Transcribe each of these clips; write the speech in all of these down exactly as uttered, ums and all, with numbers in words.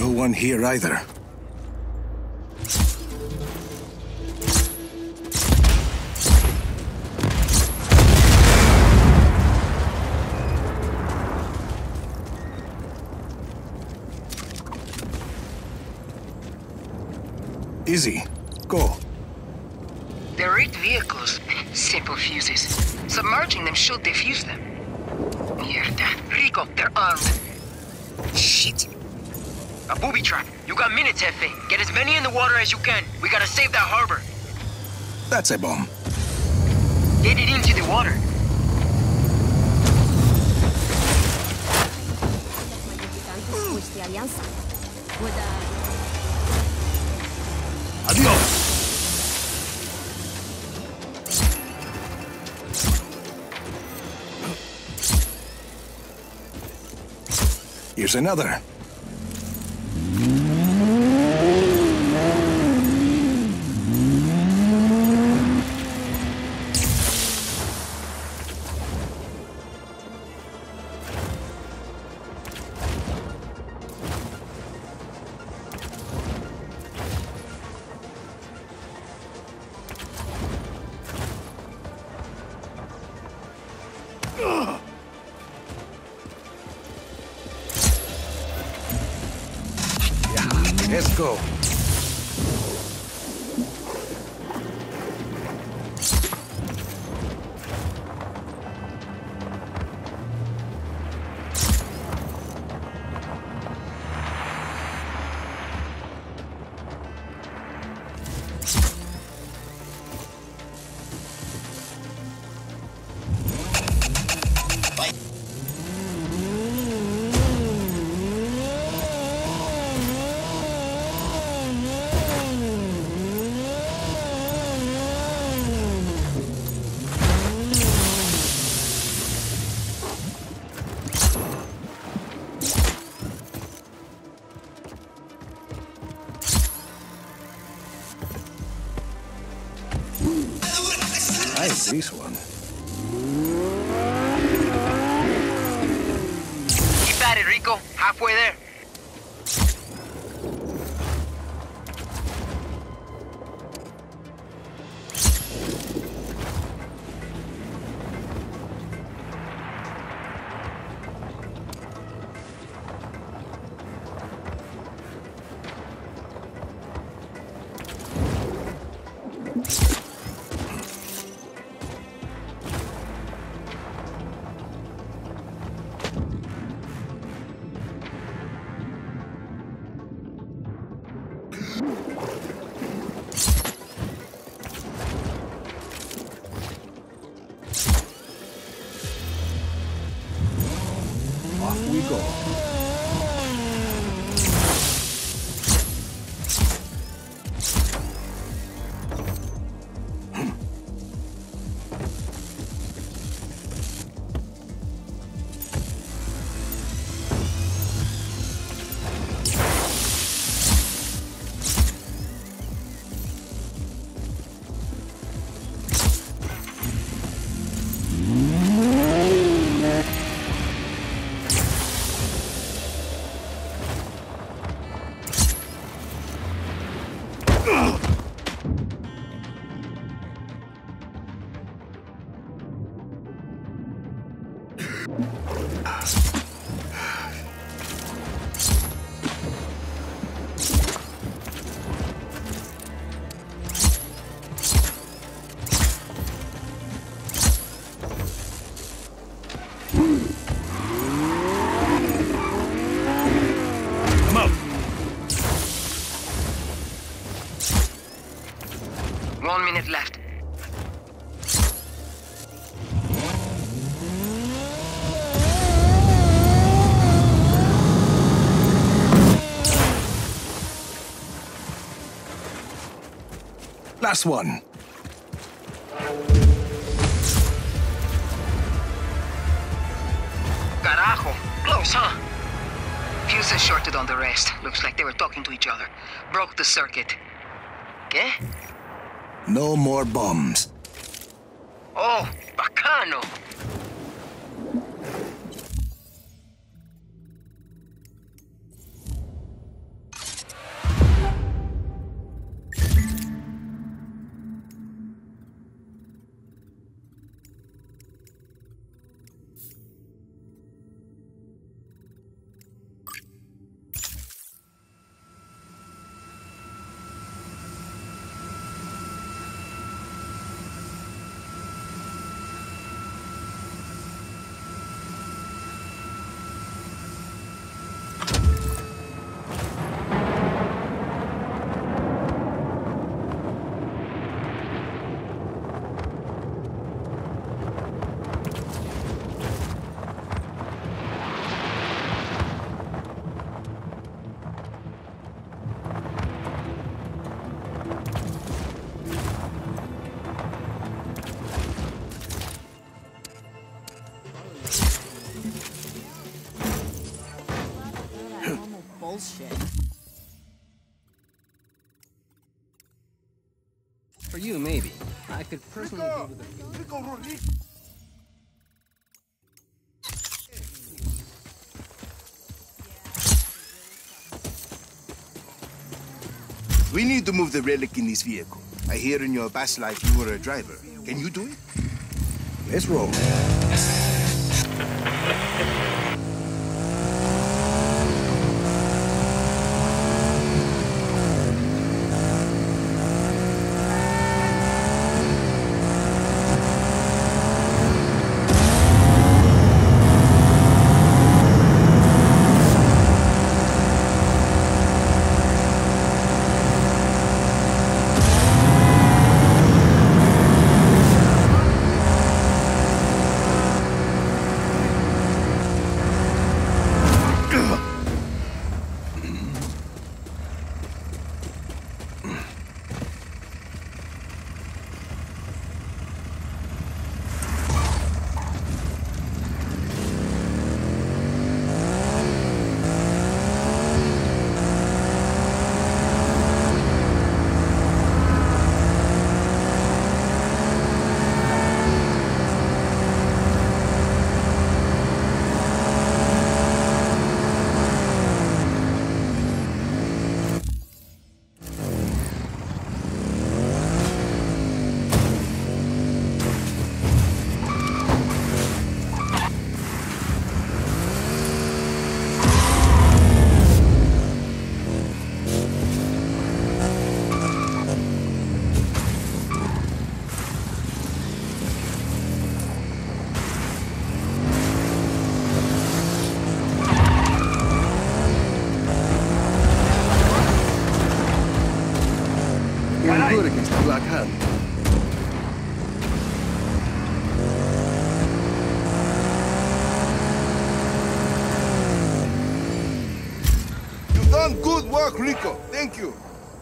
No one here either. Easy. Go. They're rigged vehicles. Simple fuses. Submerging them should defuse them. Mierda. Rico, they're armed. Shit. A booby trap. You got minutes, Jefe. Get as many in the water as you can. We gotta save that harbor. That's a bomb. Get it into the water. Adios! Here's another. Let's go. Nice, this one. Keep at it, Rico. Halfway there. Off we go. Come out. One minute left. Last one. Carajo. Close, huh? Fuses shorted on the rest. Looks like they were talking to each other. Broke the circuit. ¿Qué? No more bombs. Oh, bacano. bullshit. For you, maybe. I could personally do with a... Rico, Rico. We need to move the relic in this vehicle. I hear in your past life you were a driver. Can you do it? Let's roll. Good against the Black Hand. You've done good work, Rico. Thank you.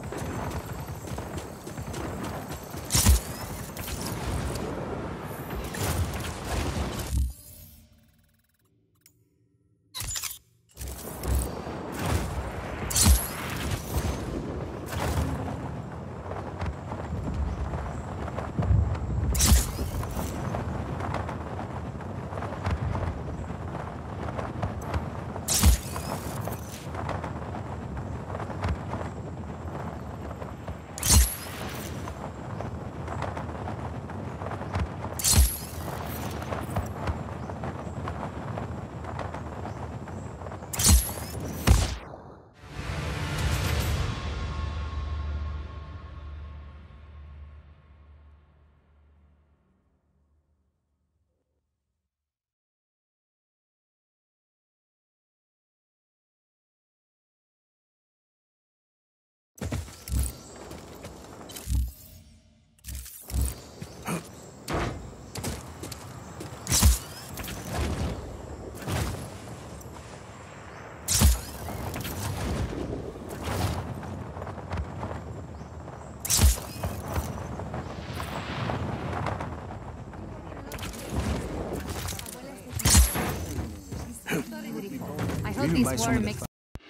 I hope these water mix.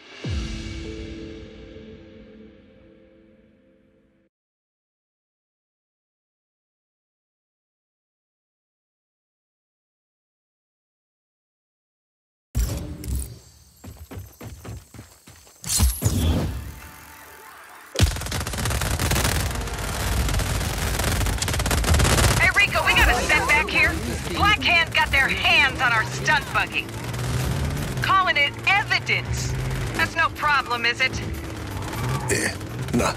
Hey, Rico, we got a setback here. Black Hand got their hands on our stunt buggy. Calling it evidence. That's no problem, is it? Eh, nah.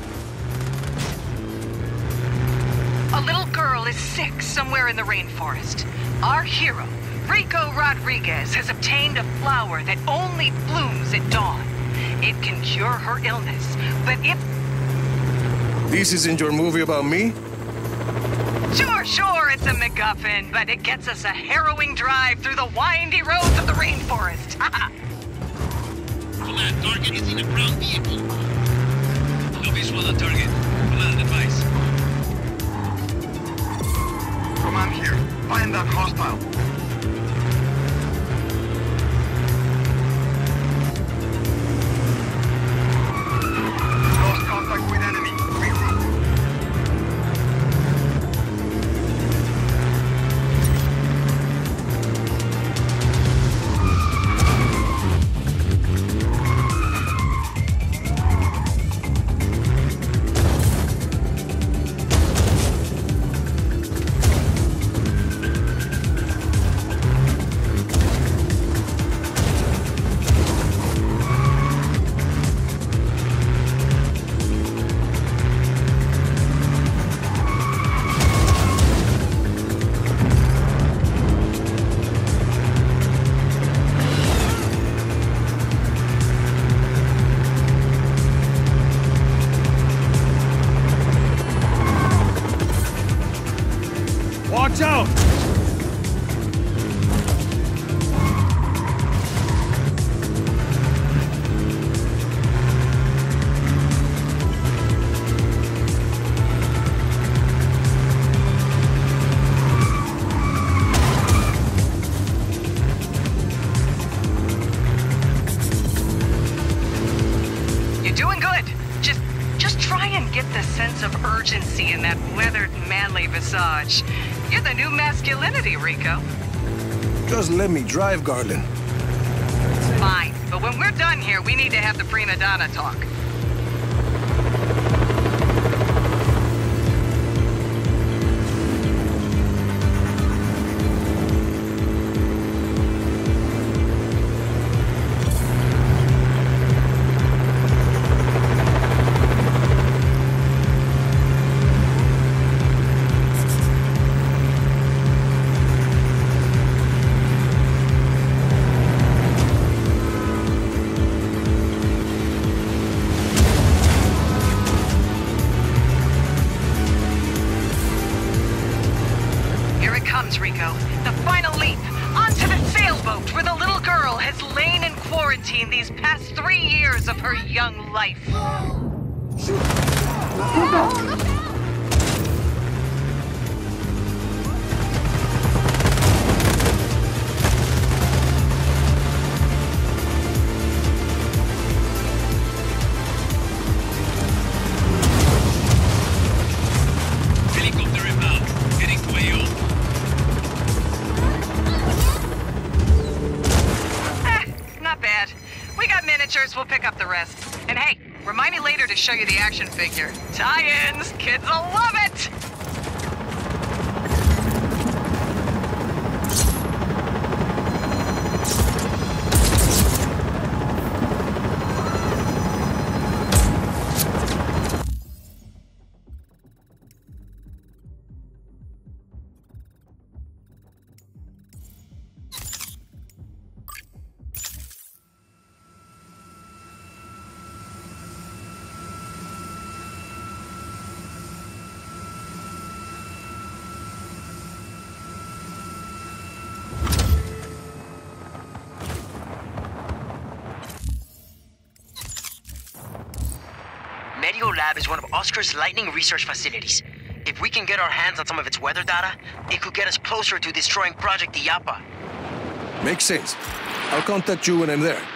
A little girl is sick somewhere in the rainforest. Our hero, Rico Rodriguez, has obtained a flower that only blooms at dawn. It can cure her illness, but if... This isn't your movie about me? Sure, sure, it's a MacGuffin, but it gets us a harrowing drive through the windy roads of the rainforest. Command, target is in a brown vehicle. No visual on target. Command, advice. Command here. Find that hostile. Watch out! Doing good. Just, just try and get the sense of urgency in that weathered, manly visage. You're the new masculinity, Rico. Just let me drive, Garland. Fine, but when we're done here, we need to have the prima donna talk. Rico. The final leap onto the sailboat where the little girl has lain in quarantine these past three years of her young life. Helicopter inbound. Heading to A O. Bad. We got miniatures, we'll pick up the rest. And hey, remind me later to show you the action figure. Tie-ins! Kids will love it! Medio Lab is one of Oscar's Lightning research facilities. If we can get our hands on some of its weather data, it could get us closer to destroying Project Illapa. Makes sense. I'll contact you when I'm there.